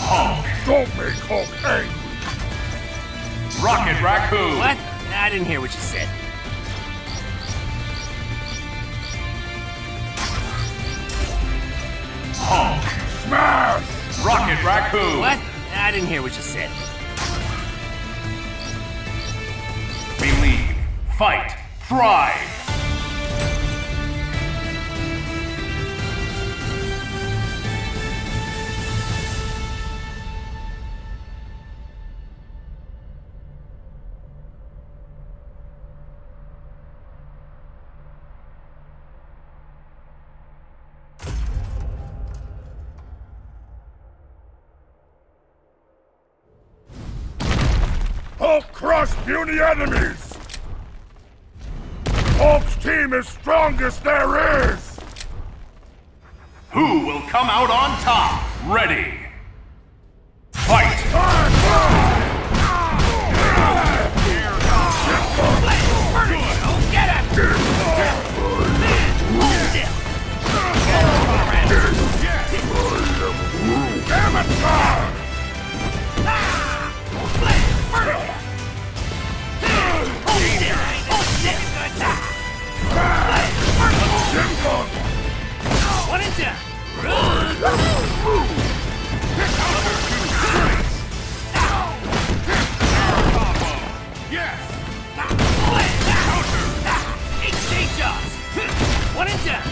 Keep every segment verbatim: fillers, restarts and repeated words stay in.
Hulk. Don't make Hulk angry. Rocket Raccoon. What? Nah, I didn't hear what you said. Hulk. Smash! Rocket Raccoon. What? Nah, I didn't hear what you said. Believe. Fight. Thrive. Hulk crush puny enemies! Hulk's team is strongest there is! Who will come out on top? Ready. Fight. Get him! Amateur! One and down. Yes. Exchange shots. One and down.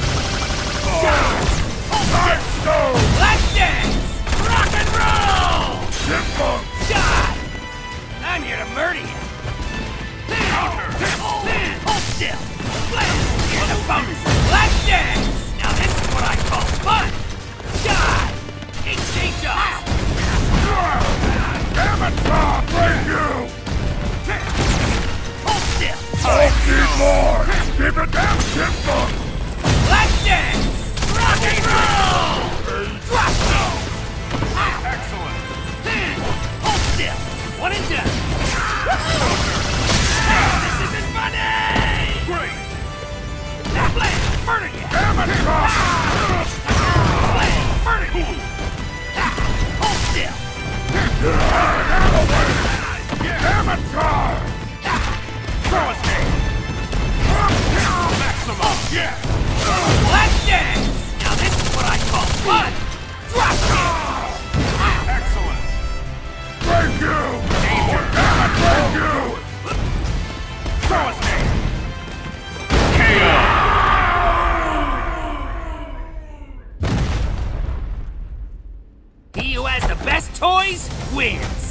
Side stone! Flash dance. Rock and roll. Chipmunk! Die. I'm here to murder you. Hold still. Here's a bonus. Flash dance. Now this is what I call fun. Die. Exchange shots. Amateur! Thank you! Hold still. Hulk need more! Keep it down, Chipmunk! Flash dance. Rock and roll. Drop zone. Excellent. Hold still. One and done. This isn't funny. Great. Blade, murder you. Amateur! Blade, murder you. Hold still. Amateur! Throw a snake. Maximum. Yes. Flash dance. Now this is what I call fun. Drop kick. Excellent. Thank you! Danger. Thank you! Throw a snake. K O. He who has the best toys wins.